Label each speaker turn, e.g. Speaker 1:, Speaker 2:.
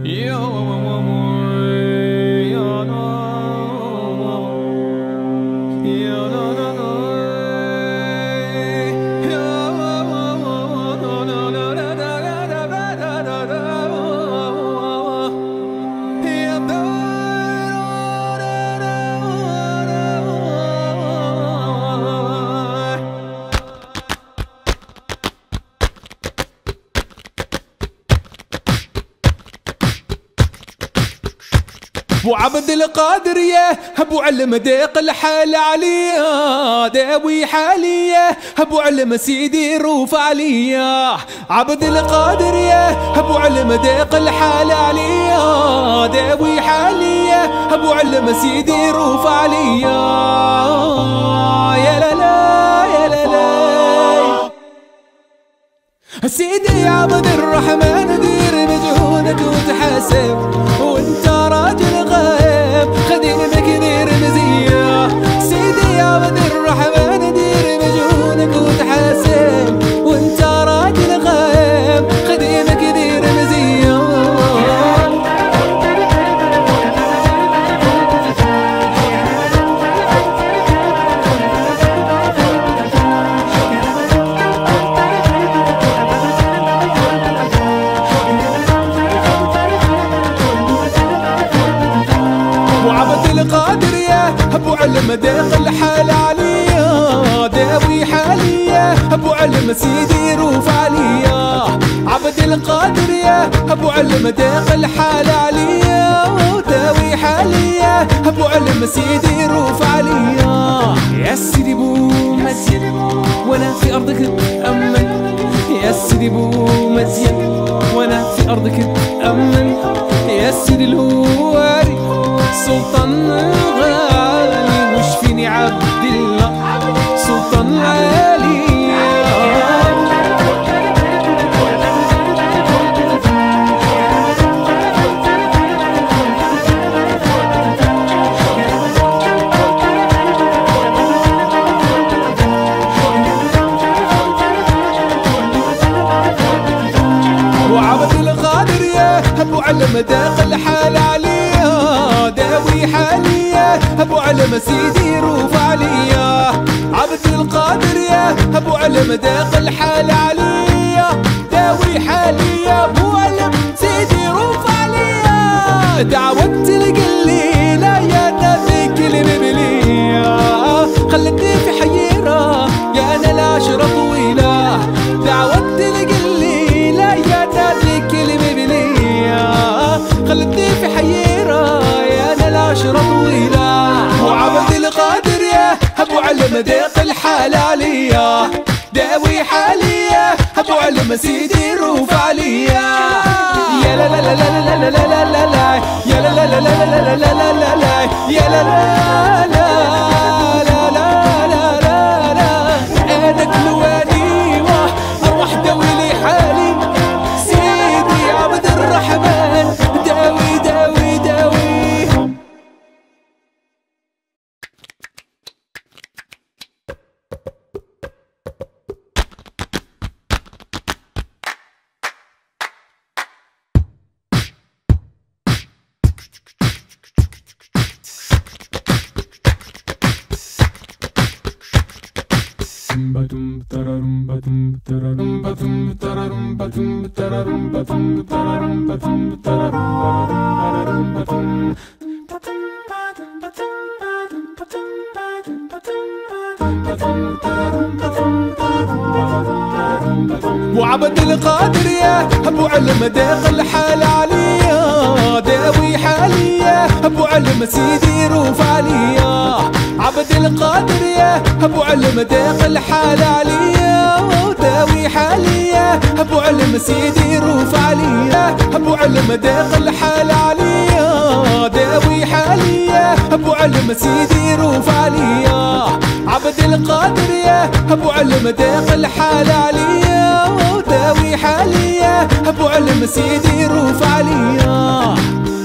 Speaker 1: ابو عبد القادر يا ابو علم ديق الحال عليا داوي حاليا ابو علم سيدي روف عليا عبد القادر يا ابو علم ديق الحال عليا داوي حاليا ابو علم سيدي روف عليا يا لا لا يا لا لا سيدي عبد الرحمن دير مجهودك وتحاسب وانت راجل غايب خديمك دير مزيه سيدي عبد الرحمن دير مجهودك وتحاسب وانت راجل غايب خديمك دير مزيه القادر يا ابو علم ديق الحال عليا داوي حاليا ابو علم سيدي روف عليا عبد القادر يا ابو علم ديق الحال عليا داوي حاليا ابو علم سيدي روف عليا يا سيدي بو مزيان وانا في ارضك اتامن يا سيدي بو مزيان وانا في ارضك اتامن يا سيدي الهواري سلطان الغالي وش فيني عبد الله سلطان العالي وعبد القادر يا ابو علم داق الحال عليا داوي حاليا ابو علم سيدي روف عليا عبد القادر يا ابو علم داق الحال عليا داوي حاليا ابو علم سيدي روف عليا دعوت القليله يا نبيك المبليه خلتني في حيره يا انا العشره طويله دعوت القليله يا نبيك المبليه خلتني في حيره العشرة طويلة وعبد القادر يا ابو علم ديق الحال عليا داوي حاليا ابو علم سيدي روف عليا يا لا لا لا لا لا لا لا لا لا يا لا لا لا لا لا لا لا لا لا يا لا لا لا لا لا لا لا لا انا كلواني اروح داوي لي حالي سيدي عبد الرحمن داوي داوي داوي وعبد القادر يا ابو علم ديق الحال عليا داوي حاليا ابو علم سيدي روف عليا عبد القادر يا ابو علم ديق الحال عليا داوي حاليا ابو علم سيدي روف عليا ابو علم ديق الحال عليا داوي حاليا ابو علم سيدي روف عليا عبد القادر يا ابو علم ديق الحال عليا داوي حاليا ابو علم سيدي روف عليا